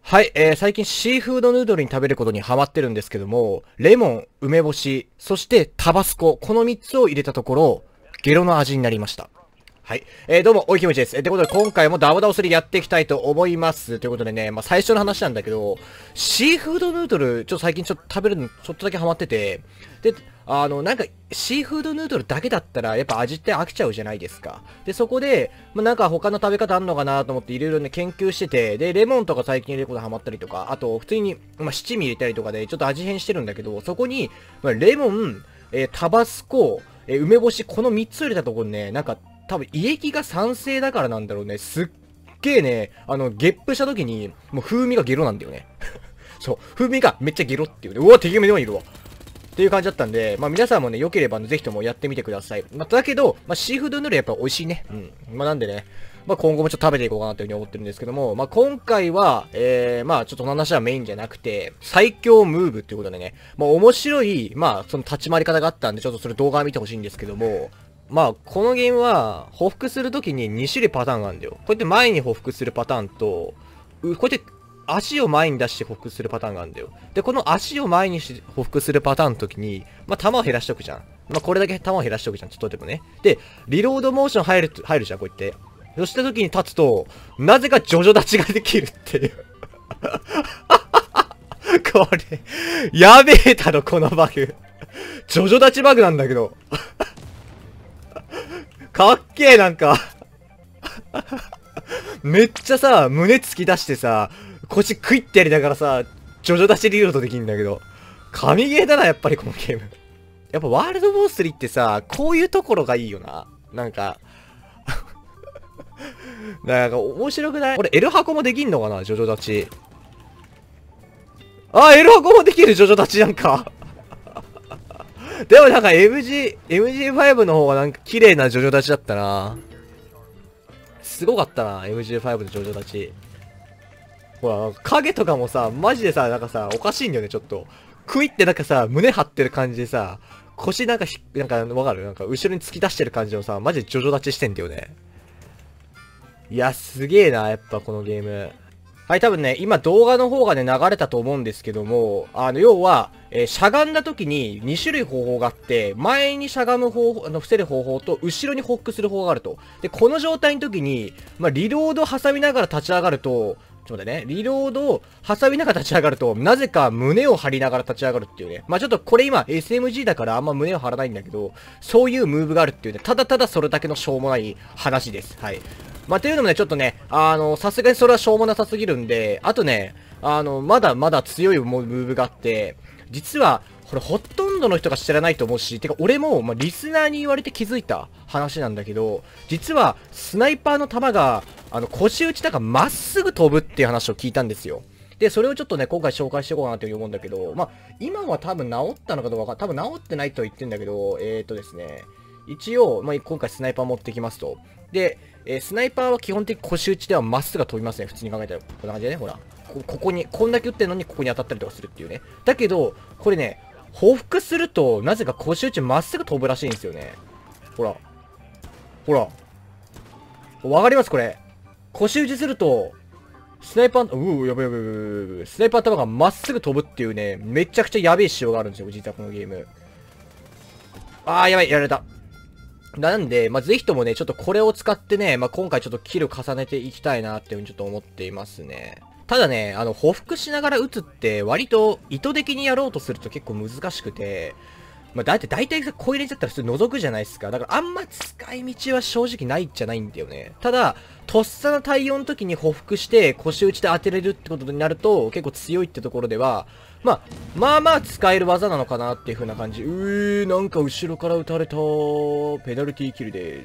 はい、最近シーフードヌードルに食べることにハマってるんですけども、レモン、梅干し、そしてタバスコ、この3つを入れたところ、ゲロの味になりました。はい。どうも、おいきむちです。ということで、今回もダブダオスリやっていきたいと思います。ということでね、最初の話なんだけど、シーフードヌードル、最近食べるの、ちょっとだけハマってて、で、シーフードヌードルだけだったら、やっぱ味って飽きちゃうじゃないですか。で、そこで、他の食べ方あんのかなと思っていろいろね、研究してて、で、レモンとか最近入れることハマったりとか、あと、普通に、七味入れたりとかで、ちょっと味変してるんだけど、そこに、レモン、タバスコ、梅干し、この3つ入れたところにね、多分胃液が酸性だからなんだろうね。すっげえね、ゲップした時に、もう風味がゲロなんだよね。そう、風味がめっちゃゲロっていうね。うわ、敵目のようにいるわ。っていう感じだったんで、皆さんもね、良ければ、ぜひともやってみてください。だけど、シーフードヌードルやっぱ美味しいね。うん。なんでね、今後もちょっと食べていこうかなというふうに思ってるんですけども、今回は、ちょっとこの話はメインじゃなくて、最強ムーブっていうことでね、面白い、その立ち回り方があったんで、ちょっとそれ動画見てほしいんですけども、このゲームは、報復するときに2種類パターンがあるんだよ。こうやって前に報復するパターンと、こうやって足を前に出して報復するパターンがあるんだよ。で、この足を前にして報復するパターンの時に、弾を減らしとくじゃん。これだけ弾を減らしとくじゃん。ちょっとでもね。で、リロードモーション入るじゃん、こうやって。そした時に立つと、なぜかジョジョ立ちができるっていう。これ、やべえだろ、このバグ。ジョジョ立ちバグなんだけど。かっけえ、なんか。めっちゃさ、胸突き出してさ、腰クイってやりながらさ、ジョジョ立ちリロードできるんだけど、神ゲーだな、やっぱりこのゲーム。やっぱワールドボー3ってさ、こういうところがいいよな。面白くない？これ L 箱もできんのかな、ジョジョ立ち。あ、L 箱もできる、ジョジョ立ちなんか。でもMG5 の方が綺麗なジョジョ立ちだったな。すごかったな、MG5 のジョジョ立ち。ほら、影とかもさ、マジでさ、おかしいんだよね、ちょっと。クイって胸張ってる感じでさ、腰わかる？後ろに突き出してる感じのさ、マジでジョジョ立ちしてんだよね。いや、すげえな、やっぱこのゲーム。はい、多分ね、今動画の方がね、流れたと思うんですけども、要は、しゃがんだ時に2種類方法があって、前にしゃがむ方法、伏せる方法と、後ろにホックする方法があると。で、この状態の時に、リロード挟みながら立ち上がると、ちょっと待ってね、リロードを挟みながら立ち上がると、なぜか胸を張りながら立ち上がるっていうね。ちょっとこれ今 SMG だからあんま胸を張らないんだけど、そういうムーブがあるっていうね、ただただそれだけのしょうもない話です。はい。というのもね、ちょっとね、さすがにそれはしょうもなさすぎるんで、あとね、まだまだ強いムーブがあって、実は、これほとんどの人が知らないと思うし、てか俺も、リスナーに言われて気づいた話なんだけど、実は、スナイパーの弾が、腰打ちだからまっすぐ飛ぶっていう話を聞いたんですよ。で、それをちょっとね、今回紹介していこうかなという思うんだけど、今は多分治ったのかどうか多分治ってないと言ってんだけど、ですね、一応、今回スナイパー持ってきますと。で、スナイパーは基本的に腰打ちではまっすぐ飛びますね。普通に考えたら。こんな感じでね、ほら。ここに、こんだけ打ってるのにここに当たったりとかするっていうね。だけど、これね、報復すると、なぜか腰打ちまっすぐ飛ぶらしいんですよね。ほら。ほら。わかりますこれ。腰打ちすると、スナイパー、やばいやばいやばいやばい。スナイパー頭がまっすぐ飛ぶっていうね、めちゃくちゃやべえ仕様があるんですよ、実はこのゲーム。やばい、やられた。なんで、ぜひともね、ちょっとこれを使ってね、今回ちょっとキル重ねていきたいなっていうふうにちょっと思っていますね。ただね、報復しながら撃つって割と意図的にやろうとすると結構難しくて、だいたいこう入れちゃったら普通覗くじゃないですか。だからあんま使い道は正直ないじゃないんだよね。ただ、とっさの対応の時に報復して腰打ちで当てれるってことになると結構強いってところでは、まあ使える技なのかなっていう風な感じ。なんか後ろから撃たれた。ペナルティーキルです。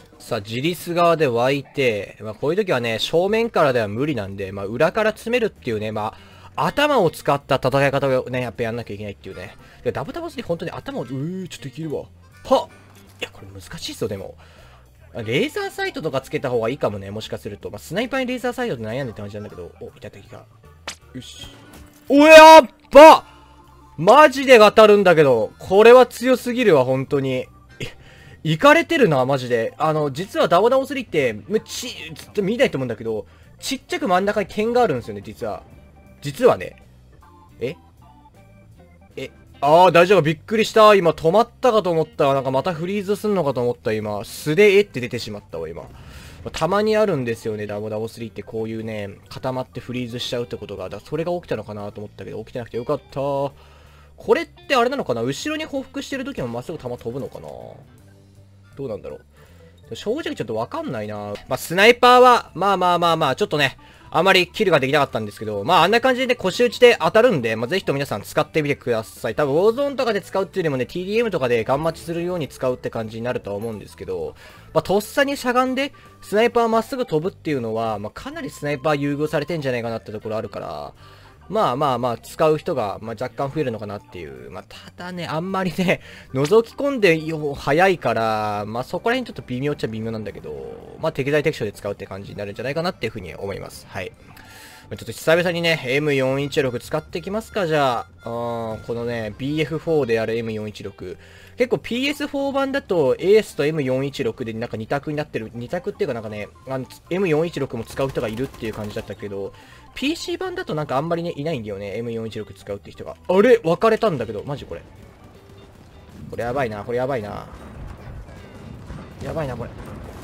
さあ、自立側で湧いて、こういう時はね、正面からでは無理なんで、裏から詰めるっていうね、頭を使った戦い方をね、やっぱやんなきゃいけないっていうね。で、ダブダブスで本当に頭を、ちょっとできるわ。はっいや、これ難しいっすよ、でも。レーザーサイトとかつけた方がいいかもね、もしかすると。スナイパーにレーザーサイトって悩んでって感じなんだけど。いた敵が。よし。やっばマジで当たるんだけど、これは強すぎるわ、本当に。いかれてるな、マジで。実はダブダブスリって、ずっと見ないと思うんだけど、ちっちゃく真ん中に点があるんですよね、実は。 実はね、え大丈夫、びっくりした。今止まったかと思ったわ。なんかまたフリーズすんのかと思った、今。素でって出てしまったわ、今。たまにあるんですよね、ダボダボ3ってこういうね、固まってフリーズしちゃうってことが。だからそれが起きたのかなと思ったけど、起きてなくてよかった。これってあれなのかな、後ろに報復してる時もまっすぐ弾飛ぶのかな、どうなんだろう。正直ちょっとわかんないな。まあ、スナイパーは、まあ、ちょっとね、あまりキルができなかったんですけど、まあ、あんな感じでね、腰打ちで当たるんで、まあ、ぜひとも皆さん使ってみてください。多分、ウォーゾーンとかで使うっていうよりもね、TDM とかでガン待ちするように使うって感じになるとは思うんですけど、まあ、とっさにしゃがんで、スナイパーまっすぐ飛ぶっていうのは、まあ、かなりスナイパー優遇されてんじゃないかなってところあるから、まあ、使う人が、まあ、若干増えるのかなっていう。まあ、ただね、あんまりね、覗き込んで早いから、まあ、そこら辺ちょっと微妙っちゃ微妙なんだけど、まあ、適材適所で使うって感じになるんじゃないかなっていうふうに思います。はい。ちょっと久々にね、M416 使ってきますか、じゃあ。このね、BF4 である M416。結構 PS4 版だと AS と M416 でなんか2択になってる。2択っていうかなんかね、M416 も使う人がいるっていう感じだったけど、PC 版だとなんかあんまりね、いないんだよね。M416 使うって人が。あれ分かれたんだけど、マジこれ。これやばいな、これやばいな。やばいな、これ。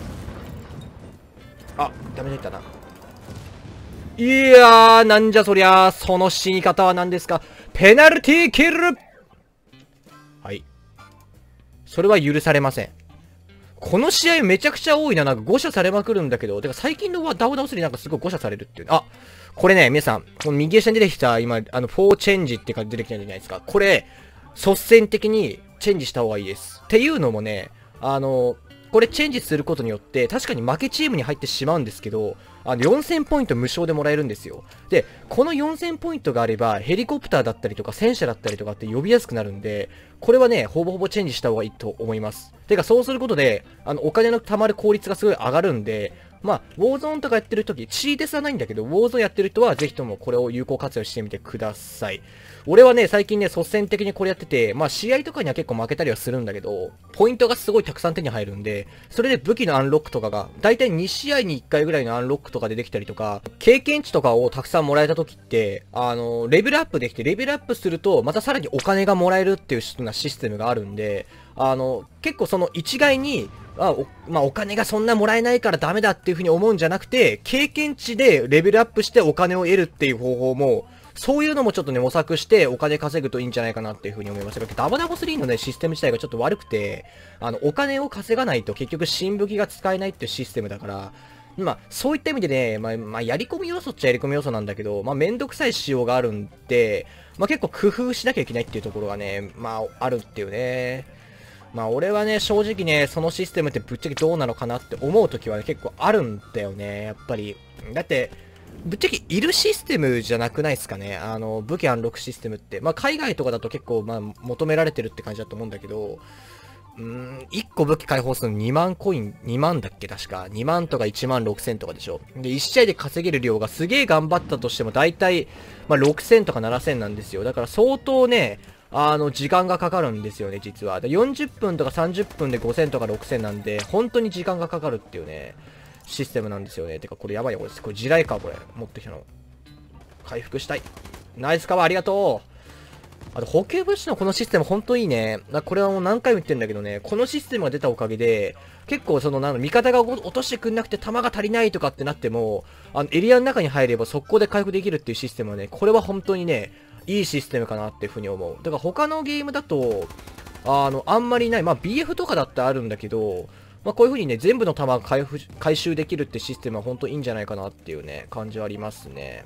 あ、ダメだったな。いやー、なんじゃそりゃー、その死に方は何ですか。ペナルティーキル。はい。それは許されません。この試合めちゃくちゃ多いな。なんか誤射されまくるんだけど、てか最近のダウダウスリーなんかすごい誤射されるっていう。あ、これね、皆さん、この右下に出てきた、今、フォーチェンジって感じ出てきたんじゃないですか。これ、率先的にチェンジした方がいいです。っていうのもね、これチェンジすることによって、確かに負けチームに入ってしまうんですけど、4000ポイント無償でもらえるんですよ。で、この4000ポイントがあれば、ヘリコプターだったりとか戦車だったりとかって呼びやすくなるんで、これはね、ほぼほぼチェンジした方がいいと思います。てか、そうすることで、お金の貯まる効率がすごい上がるんで、まあ、ウォーゾーンとかやってるとき、チーテスはないんだけど、ウォーゾーンやってる人はぜひともこれを有効活用してみてください。俺はね、最近ね、率先的にこれやってて、まあ試合とかには結構負けたりはするんだけど、ポイントがすごいたくさん手に入るんで、それで武器のアンロックとかが、だいたい2試合に1回ぐらいのアンロックとかでできたりとか、経験値とかをたくさんもらえた時って、レベルアップできて、レベルアップすると、またさらにお金がもらえるっていうようなシステムがあるんで、結構その一概に、お金がそんなもらえないからダメだっていう風に思うんじゃなくて、経験値でレベルアップしてお金を得るっていう方法も、そういうのもちょっとね、模索してお金稼ぐといいんじゃないかなっていう風に思いました。ダボダボ3のね、システム自体がちょっと悪くて、お金を稼がないと結局新武器が使えないっていうシステムだから、まあ、そういった意味でね、やり込み要素っちゃやり込み要素なんだけど、めんどくさい仕様があるんで、結構工夫しなきゃいけないっていうところがね、あるっていうね。俺はね、正直ね、そのシステムってぶっちゃけどうなのかなって思うときは、ね、結構あるんだよね、やっぱり。だって、ぶっちゃけいるシステムじゃなくないですかね。武器アンロックシステムって。海外とかだと結構、求められてるって感じだと思うんだけど、1個武器解放するの2万コイン、2万だっけ確か。2万とか1万6000とかでしょ。で、1試合で稼げる量がすげえ頑張ったとしても、だいたい、6000とか7000なんですよ。だから相当ね、時間がかかるんですよね、実は。で、40分とか30分で5000とか6000なんで、本当に時間がかかるっていうね、システムなんですよね。てか、これやばいよ、これ。これ地雷か、これ。持ってきたの。回復したい。ナイスカバー、ありがとう。あと、補給物資のこのシステムほんといいね。これはもう何回も言ってんだけどね、このシステムが出たおかげで、結構味方が落としてくんなくて弾が足りないとかってなっても、エリアの中に入れば速攻で回復できるっていうシステムはね、これは本当にね、いいシステムかなっていうふうに思う。だから他のゲームだと、あんまりない。BF とかだってあるんだけど、こういう風にね、全部の弾が回収できるってシステムは本当いいんじゃないかなっていうね、感じはありますね。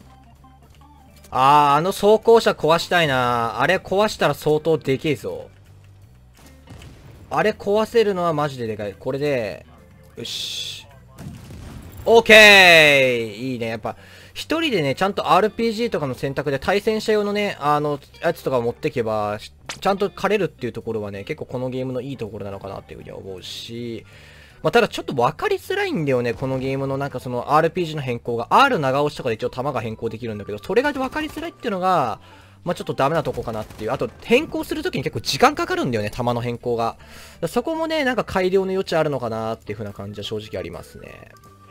装甲車壊したいな。あれ壊したら相当でけえぞ。あれ壊せるのはマジででかい。これで、よし。オーケーいいね。やっぱ、一人でね、ちゃんと RPG とかの選択で対戦車用のね、やつとか持ってけば、ちゃんと狩れるっていうところはね、結構このゲームのいいところなのかなっていうふうには思うし、ただちょっと分かりづらいんだよね、このゲームのなんかその RPG の変更が。R 長押しとかで一応弾が変更できるんだけど、それが分かりづらいっていうのが、ちょっとダメなとこかなっていう。あと、変更するときに結構時間かかるんだよね、弾の変更が。そこもね、なんか改良の余地あるのかなっていう風な感じは正直ありますね。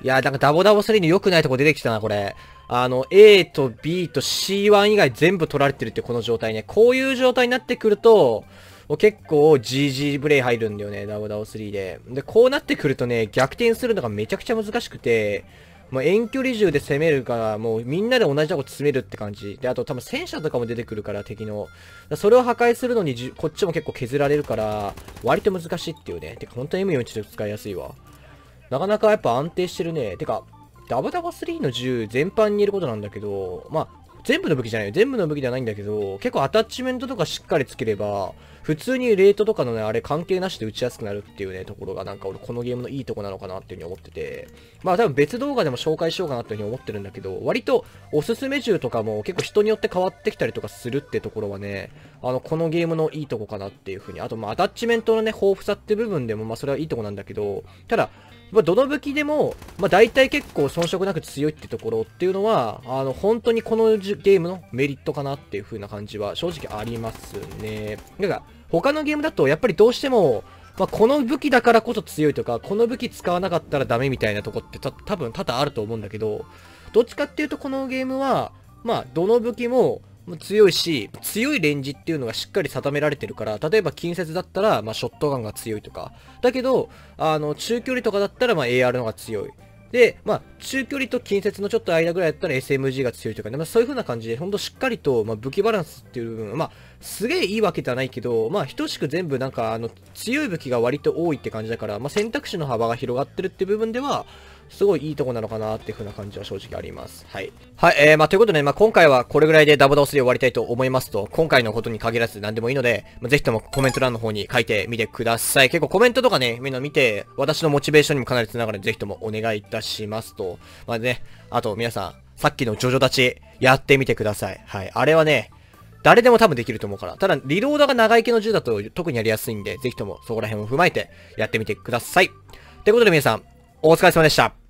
いや、なんかダボダボ3の良くないとこ出てきたな、これ。A と B と C1 以外全部取られてるってこの状態ね。こういう状態になってくると、結構 GG ブレイ入るんだよね、ダボダボ3で。で、こうなってくるとね、逆転するのがめちゃくちゃ難しくて、もう遠距離銃で攻めるから、もうみんなで同じとこ詰めるって感じ。で、あと多分戦車とかも出てくるから、敵の。それを破壊するのにこっちも結構削られるから、割と難しいっていうね。てか、本当に M41 使いやすいわ。なかなかやっぱ安定してるね。てか、ダバダバ3の銃全般に言えることなんだけど、まあ、全部の武器じゃないよ。全部の武器ではないんだけど、結構アタッチメントとかしっかりつければ、普通にレートとかのね、あれ関係なしで撃ちやすくなるっていうね、ところがなんか俺このゲームのいいとこなのかなっていう風に思ってて、まあ多分別動画でも紹介しようかなっていう風に思ってるんだけど、割とおすすめ銃とかも結構人によって変わってきたりとかするってところはね、このゲームのいいとこかなっていう風に、あとまあアタッチメントのね、豊富さって部分でもまあそれはいいとこなんだけど、ただ、まあ、どの武器でも、まあ、大体結構遜色なく強いってところっていうのは、本当にこのゲームのメリットかなっていう風な感じは正直ありますね。だから、他のゲームだとやっぱりどうしても、まあ、この武器だからこそ強いとか、この武器使わなかったらダメみたいなとこって多分多々あると思うんだけど、どっちかっていうとこのゲームは、まあ、どの武器も、強いし、強いレンジっていうのがしっかり定められてるから、例えば近接だったら、まあ、ショットガンが強いとか。だけど、中距離とかだったら、まあ、AR の方が強い。で、まあ、中距離と近接のちょっと間ぐらいだったら SMG が強いとかね、まあ、そういう風な感じで、ほんとしっかりと、まあ、武器バランスっていう部分、まあ、すげえいいわけじゃないけど、まあ、等しく全部なんか、強い武器が割と多いって感じだから、まあ、選択肢の幅が広がってるっていう部分では、すごいいいとこなのかなっていう風な感じは正直あります。はい。はい、まあ、ということで、まあ、今回はこれぐらいでダボダボ3終わりたいと思いますと、今回のことに限らず何でもいいので、まあ、ぜひともコメント欄の方に書いてみてください。結構コメントとかね、みんな見て、私のモチベーションにもかなりつながるので、ぜひともお願いいたしますと。まあね、あと皆さん、さっきのジョジョ立ち、やってみてください。はい。あれはね、誰でも多分できると思うから。ただ、リロードが長い系の銃だと特にやりやすいんで、ぜひともそこら辺を踏まえてやってみてください。ということで皆さん、お疲れ様でした。